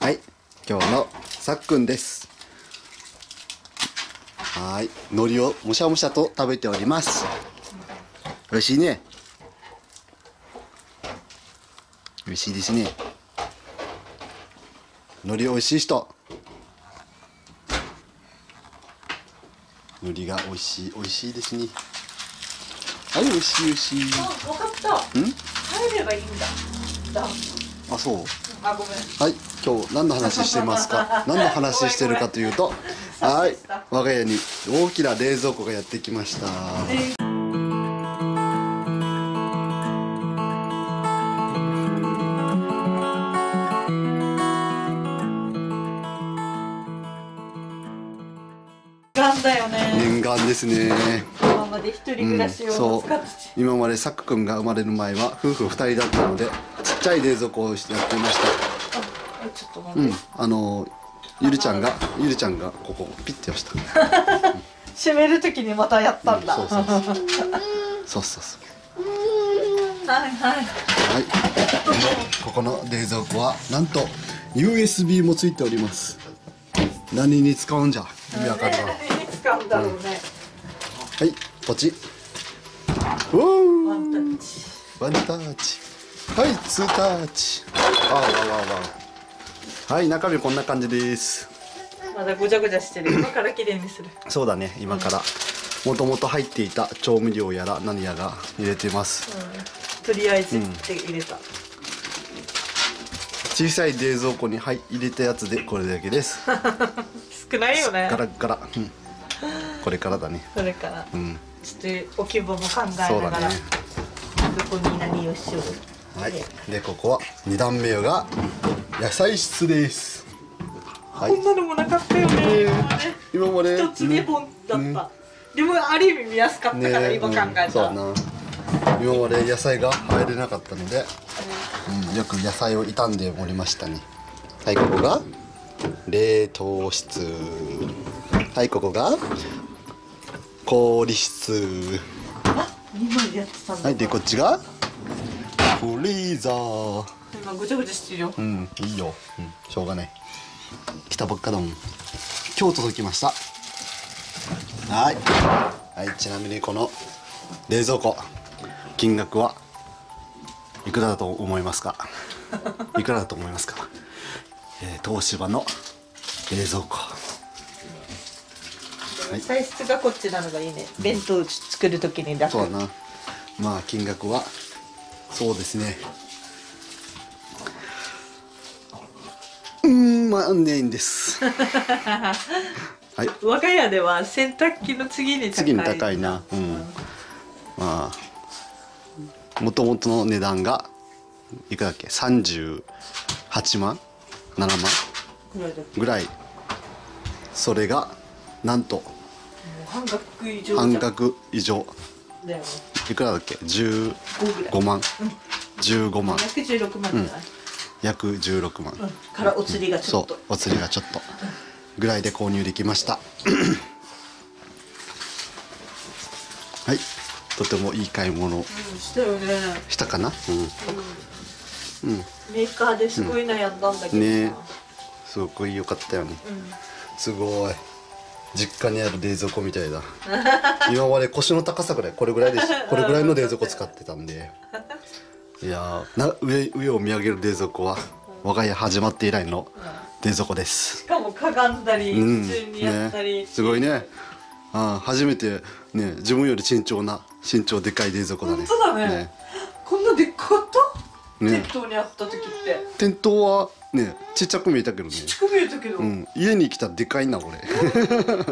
はい、今日のさっくんです。はい、海苔をむしゃむしゃと食べております。美味しいね。美味しいですね。海苔美味しい人。海苔が美味しいですね。はい、美味しい美味しい。 あ、分かった。入ればいいんだ。 あ、そう。 あ、ごめん。 はい、今日何の話してますか。何の話してるかというと、はい、我が家に大きな冷蔵庫がやってきました。 念願だよね。 念願ですね。 今まで一人暮らしをそう使ってて、 今までさくくんが生まれる前は夫婦2人だったので、ちっちゃい冷蔵庫をやっていました。 あ、ちょっと待って。 ゆるちゃんがここピッて押した。 閉めるときにまたやったんだ。 そうそうそうはいはい。 はい、ここの冷蔵庫はなんと USB もついております。何に使うんじゃ意味わかるわ。 何に使うんだろうね。 はい、ポチ。おワンター、 ッチ。 ワンタッチ。はい、ツータッチ。あわわわ。はい、中身こんな感じです。 まだごちゃごちゃしてる。今からきれいにする。 そうだね、今からもともと入っていた調味料やら何やら入れてます。 とりあえずって入れた。 小さい冷蔵庫に入れたやつでこれだけです。 少ないよね。 ガラガラ、これからだね。 それから、ちょっと置き場も考えなそうだがら、 ね。 どこに何をしよう。 はい、でここは2段目が野菜室です。はい、 こんなのもなかったよね。 今まで一つ2本だった。でもある意味見やすかったから今考えた。 そうだな。今まで野菜が入れなかったので、よく野菜を傷んでおりましたね。はい、ここが冷凍室。はい、ここが氷室。 あ、2枚でやってたんだ。 はい、でこっちがフリーザー。 今ぐちゃぐちゃしてるよ。 いいよ。しょうがない。来たばっかだもん。今日届きました。はい。はい、ちなみにこの冷蔵庫、金額はいくらだと思いますか。いくらだと思いますか。東芝の冷蔵庫。 材質がこっちなのがいいね。弁当作るときに楽。 そうだな。まあ金額はそうですね。万円です。はい。 我が家では洗濯機の次に高いな。まあもともとの値段がいくらだっけ、38万7万ぐらい。それがなんと半額以上。 半額以上だよね。 いくらだっけ、15万、15万、 約16万じゃない。 約16万、 からお釣りがちょっと、 そう、お釣りがちょっとぐらいで購入できました。はい、とてもいい買い物したよね。 したかな。 メーカーですごい悩んだんだけどね、すごく良かったよね。すごい実家にある冷蔵庫みたいだ。今まで腰の高さぐらい、これぐらいです。これぐらいの冷蔵庫使ってたんで、いや上を見上げる冷蔵庫は我が家始まって以来の冷蔵庫です。 しかもかがんだり、普通にやったり、 すごいね。初めてね、自分より身長でかい冷蔵庫だね。 本当だね。こんなでっかかった？店頭にあった時って。 店頭はね、ちっちゃく見えたけどね。 ちっちゃく見えたけど。 家に来たらでかいなこれ。 店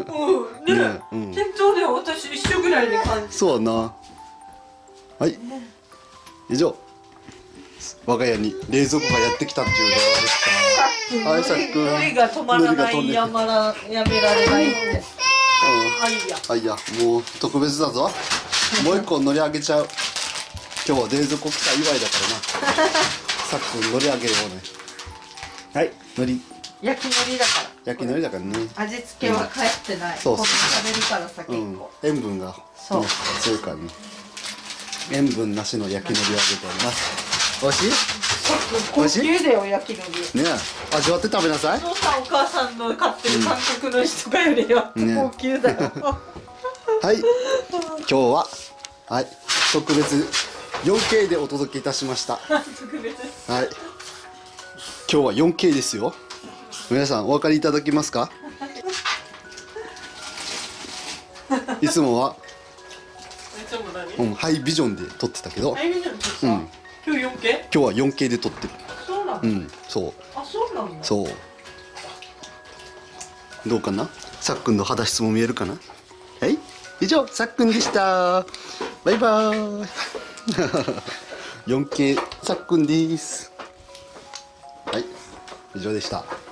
頭では私一緒ぐらいで感じ。 そうだな。はい。以上。我が家に冷蔵庫がやってきたっていう動画でした。はい、さっくん。 海苔が止まらない、やめられないって。 いや、もう特別だぞ。もう一個乗り上げちゃう。今日は冷蔵庫来た祝いだからな。さっくん乗り上げようね。はい、 焼き海苔だから。 焼き海苔だからね。 味付けは返ってない。 そうそう。 食べるからさ、結構。 塩分が強いからね。塩分なしの焼き海苔を揚げております。美味しい？ 高級だよ焼きのり。 ねえ、味わって食べなさい。 お父さんお母さんの飼ってる韓国の人とかよりは高級だよ。 はい、今日ははい特別 4K でお届けいたしました。 特別。 はい、今日は 4K ですよ。皆さんお分かりいただけますか？いつもは、ハイビジョンで撮ってたけど、 ハイビジョンで撮った？今日 4K？ 今日は 4K で撮ってる。 そうなの？ そう。 あ、そうなんだ。 そう。どうかな？さっくんの肌質も見えるかな？はい、以上さっくんでした。バイバーイ。4K さっくんです。はい、以上でした。